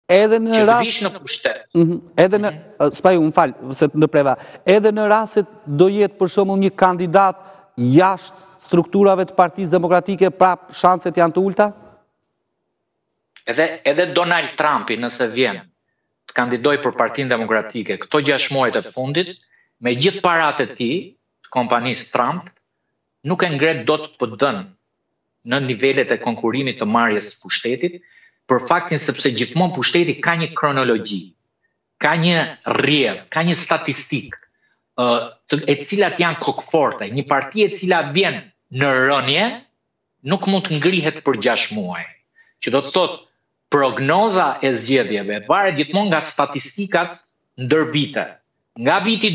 Edhe në që të rast vish në pushtet. Edhe në s'pa ju, më fal, se të ndërpreva. Edhe në rast se do jetë për shembull një kandidat jashtë strukturave të Partisë Demokratike, prap shanset janë të ulta? Edhe Donald Trumpi, nëse vjen të kandidoj për Partinë Demokratike këto 6 muajt e fundit, me gjithë paratë e tij, të kompanisë Trump, nuk e ngret dot PD-n në nivelet e konkurimit të marrjes së pushtetit, për faktin sepse gjithmonë pushteti ka një kronologji, ka një rrjedh, ka një statistik, e cilat janë kokforte. Një parti e cila vjen në rënje nuk mund të ngrihet për 6 muaj. Që do të thotë prognoza e zgjedhjeve varet gjithmonë nga statistikat ndër vite. Nga viti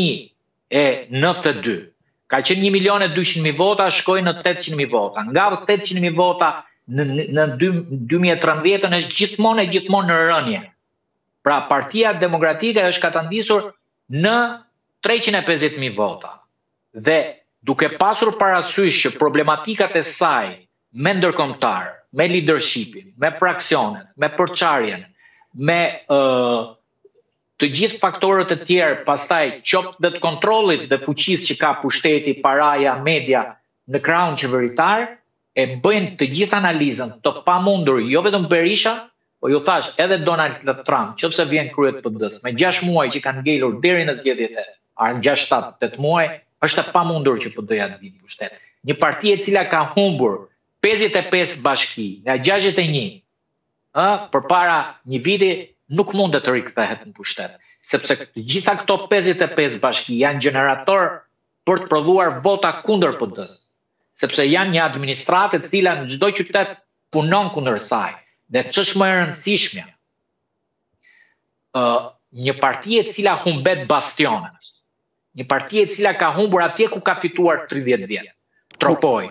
2092 ka qenë 1.200.000 vota, shkoi në 800.000 vota. Nga 800.000 vota në 2013 është gjithmonë në rënje. Pra Partia Demokratike është katandisur në 350.000 vota. Dhe duke pasur parasysh që problematikat e saj me ndërkombëtar, me leadershipin, me fraksionet, me përçarjen, me të gjithë faktorët e tjerë, pastaj qoftë dhe të kontrollit dhe fuqisë që ka pushteti, paraja, media në krahun qeveritar, e bëjnë të gjithë analizën të pamundur, jo vetëm Berisha, po ju thash edhe Donald Trump, nëse vjen krye të PD-s, me 6 muaj që kanë ngelur deri në zgjedhjet e 6, 7, 8 muaj, është e pamundur që PD-ja të vinë në pushtet. Një parti e cila ka humbur 55 bashki nga 61, përpara një viti nuk mund të rikthehet në pushtet, sepse të gjitha këto 55 bashki janë generator për të prodhuar vota kundër PD-s, sepse janë një administratë e cila në çdo qytet punon kundër saj. Dhe ç'është më e rëndësishmja, një parti e cila humbet bastionet, një parti e cila ka humbur atje ku ka fituar 30 vjet. Tropoj,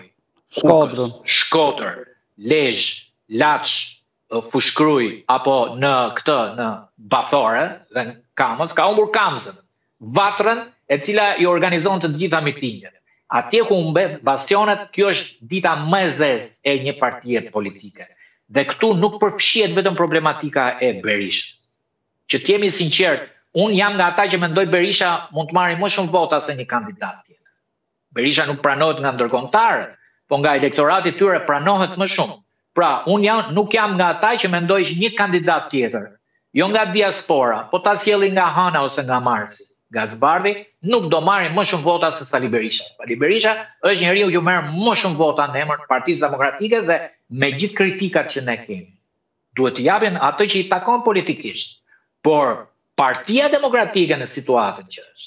Shkodër, Lezhë, Laç, Fushkruj, apo në Bathore dhe në Kamës, ka humbur Kamzën, Vatrën, e cila i organizon të gjitha mitingjet. Atje ku humbet bastionet, kjo është dita më e zezë e një partie politike. Dhe këtu nuk përfshihet vetëm problematika e Berishës. Që t'jemi sinqert, unë jam nga ata që mendoj Berisha mund të marrë më shumë vota se një kandidat tjetër. Berisha nuk pranohet nga ndërkombëtarët, po nga elektorati i tyre pranohet më shumë. Pra, unë nuk jam nga ata që mendoj që një kandidat tjetër, jo nga diaspora, po ta sjelli nga Hana ose nga Marsi, Gazbardhi, nuk do marrë më shumë vota se Sali Berisha. Sali Berisha është njeriu që merr më shumë vota në emër të Partisë Demokratike dhe me gjithë kritikat që ne kemi. Duhet të japin atë që i takon politikisht. Por Partia Demokratike në situatën që është,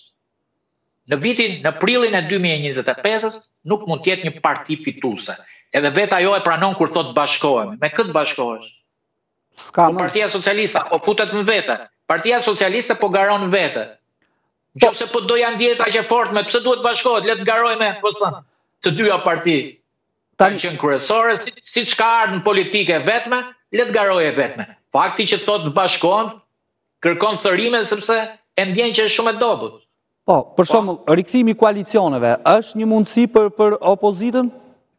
në prillin e 2025-s, nuk mund të jetë një parti fituese. Edhe vetë ajo e pranon kur thot bashkohemi. Me këtë bashkohesh? Partia Socialiste po futet në vete. Partia Socialiste po garon vete. Nëse po do janë dieta që fort me pse duhet bashkohet, le të garojmë me PS-n. Të dyja parti kanë qenë kryesore, siç ka ardhur në politike vetme, le të garoje vetme. Fakti që thotë bashkohen kërkon thërime sepse e ndjen që është shumë e dobët. Po, për shembull, rikthimi i koalicioneve është një mundësi për opozitën?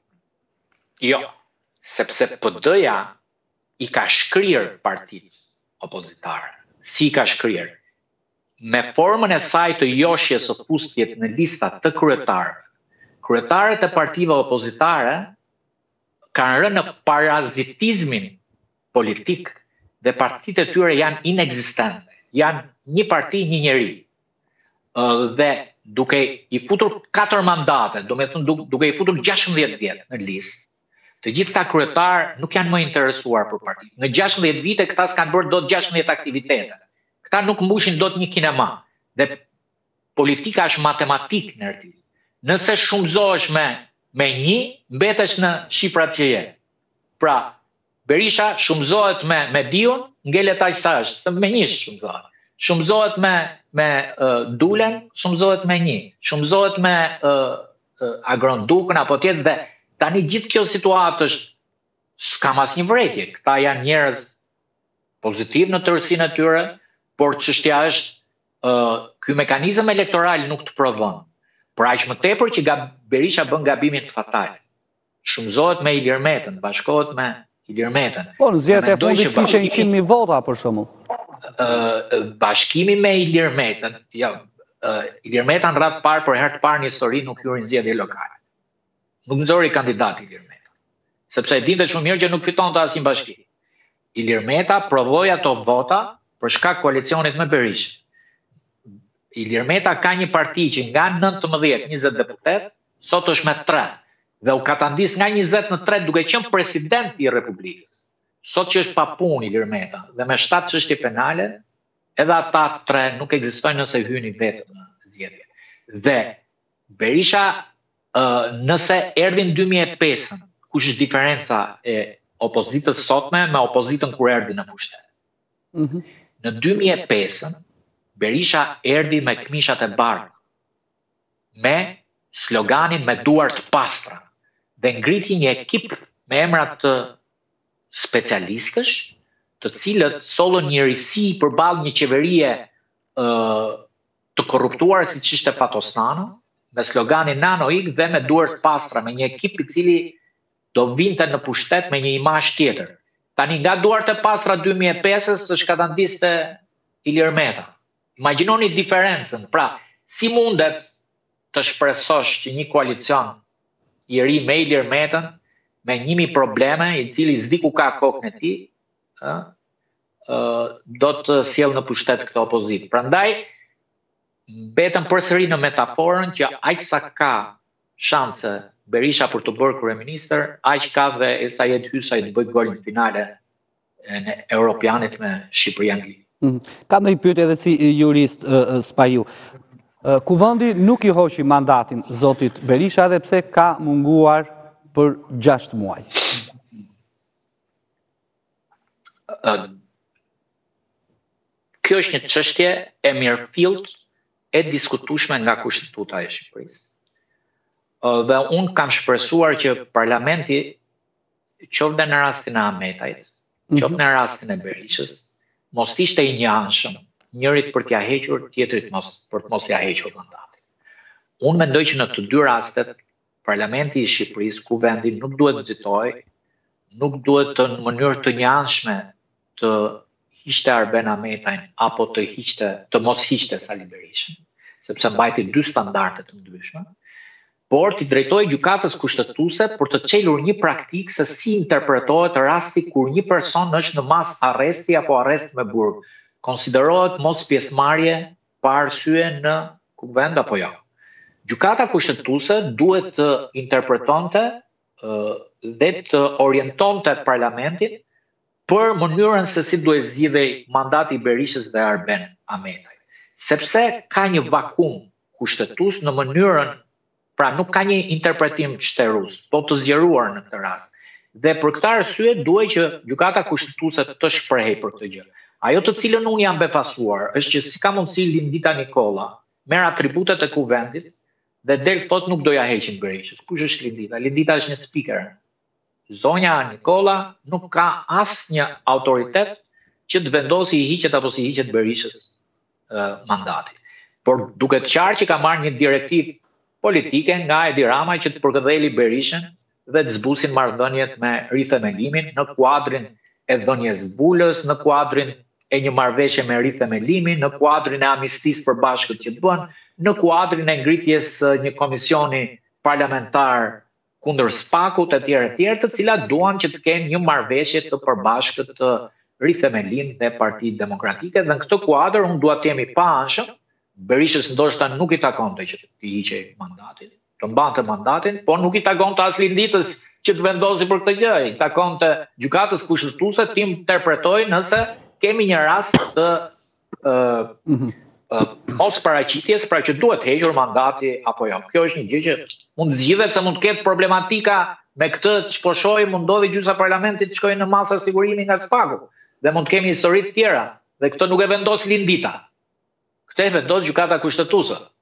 Jo, sepse PD-ja i ka shkrir partitë opozitare. Si i ka shkrir? Me formën e saj të joshjes së fustjet në lista të kryetarëve. Kryetarët e partive opozitare kanë rënë në parazitizmin politik dhe partitë e tyre janë inekzistente. Janë një parti, një njeri. Dhe duke i futur 4 mandate, duke i futur 16 vjet në listë, të gjithë këta kryetarë nuk janë më interesuar për partitë. Në 16 vite këta s'kanë bërë dot 16 aktivitete. Këta nuk mbushin dot një kinema. Dhe politika është matematik në rryti. Nëse shumëzohesh me 1, mbetesh në shifrat që je. Pra, Berisha shumëzohet me Diun, ngelet aq sa është, se me 1 shumëzohet. Shumëzohet me Dulen, shumëzohet me 1. Shumëzohet me Agrondukën apo tjetër dhe tani gjithë kjo situatë s'kam asnjë vërejtje. Këta janë njerëz pozitiv në tërësinë e tyre, por çështja është ky mekanizëm elektoral nuk të prodhon. Por aq më tepër që Berisha bën gabimin fatal. Shumëzohet me Ilir Metën, bashkohet me Ilir Metën. Po, në zgjedhjet e fundit kishe 100.000 vota për shembull. Bashkimi me Ilir Metën, Ilir Meta në radhë parë, për herë të parë në histori nuk hyrë në zgjedhje lokale. Nuk nxori kandidat Ilir Meta, sepse e dinte shumë mirë që nuk fitonte asnjë bashki. Ilir Meta provoi ato vota për shkak koalicionit me Berishën. Ilir Meta ka një parti që nga 19-20 deputet, sot është me 3, dhe u katandis nga 20 në 3 duke qenë president i Republikës. Sot që është pa punë Ilir Meta dhe me 7 çështje penale, edhe ata 3 nuk ekzistojnë nëse hyni vetë në zgjedhje. Dhe Berisha, nëse erdhi në 2005, kush është diferenca e opozitës sotme me opozitën kur erdhi në pushtet? Në 2005, Berisha erdhi me këmishat e bardha, me sloganin me duar të pastra, dhe ngriti një ekip me emrat të specialistësh, të cilët sollën një risi përballë një qeverie të korruptuar siç ishte Fatosnano, me sloganin Nano Ik dhe me duar të pastra, me një ekip i cili do vinte në pushtet me një imazh tjetër. Tani nga duart e pastra 2005-s është katandiste Ilir Meta. Imagjinoni diferencën. Pra, si mundet të shpresosh që një koalicion i ri me Ilir Metën, me 1000 probleme, i cili s'di ku ka kokën e tij, do të sjellë në pushtet këtë opozit. Prandaj, betëm përsëri në metaforën që aq sa ka shanse Berisha për të bërë kryeministër, aq ka dhe Esayed Hysaj të bëjë golin finale në Europianit me Shqipëri-Angli. Kam një pyetje edhe si jurist Spaju. Kuvendi nuk i hoqi mandatin zotit Berisha edhe pse ka munguar për 6 muaj. Kjo është një çështje e mirëfillt e diskutueshme nga Kushtetuta e Shqipërisë. Dhe unë kam shpresuar që parlamenti, qoftë në rastin e Ahmetajt, qoftë në rastin e Berishës, mos ishte i njanshëm, njërit për t'ja hequr, tjetrit për të mos ja hequr mandatin. Unë mendoj që në të dy rastet, parlamenti i Shqipërisë, kuvendi nuk duhet nxitojë, nuk duhet të në mënyrë të njanshme të hiqte Arben Ahmetajn apo të mos hiqte Sali Berishën, sepse mbajti 2 standarde të ndryshme, por t'i drejtoj gjykatës kushtetuese për të çelur një praktikë se si interpretohet rasti kur një person është në mas arresti apo arrest me burg. Konsiderohet mos pjesëmarrje pa arsye në kuvend apo jo. Gjykata kushtetuese duhet të interpretonte dhe të orientonte parlamentin për mënyrën se si duhet zgjidhej mandati i Berishës dhe Arben Ahmetajt. Sepse ka një vakum kushtetues në mënyrën, pra nuk ka një interpretim shtërus, po të zgjeruar në këtë rast. Dhe për këtë arsye duhet që gjykata kushtetuese të shprehej për këtë gjë. Ajo të cilën unë jam befasuar është që si ka mundësi Lindita Nikolla merr atributet e kuvendit dhe del thot nuk do ja heqin Berishës. Kush është Lindita? Lindita është një speaker. Zonja Nikolla nuk ka asnjë autoritet që të vendosi i hiqet apo si hiqet Berishës mandati. Por duket qartë që ka marrë një direktivë politike nga Edi Rama që të përkëdheli Berishën dhe të zbusin marrëdhëniet me rithemelimin në kuadrin e dhënies vulës, në kuadrin e një marrëveshje me rithemelimin, në kuadrin e amistisë përbashkët që bën, në kuadrin e ngritjes një komisioni parlamentar kundër spakut e tjerë, të cilat duan që të kenë një marrëveshje të përbashkët të rithemelin dhe Partitë Demokratike, dhe në këtë kuadër unë dua të jemi pa anshëm. Berishës ndoshta nuk i takonte që t'i hiqej mandatin, të mbante mandatin, por nuk i takonte as Linditës që të vendosi për këtë gjë. I takonte gjykatës kushtetuese të interpretojë nëse kemi një rast të mos paraqitjes, pra që duhet hequr mandati apo jo. Kjo është një gjë që mund zgjidhet se mund të ketë problematika me këtë të shposhoj, mundodhi gjysa parlamentit të shkojë në masa sigurimi nga spaku. Dhe mund të kemi histori të tjera, dhe këtë nuk e vendos Lindita. Këtë e vendos gjykata kushtetuese.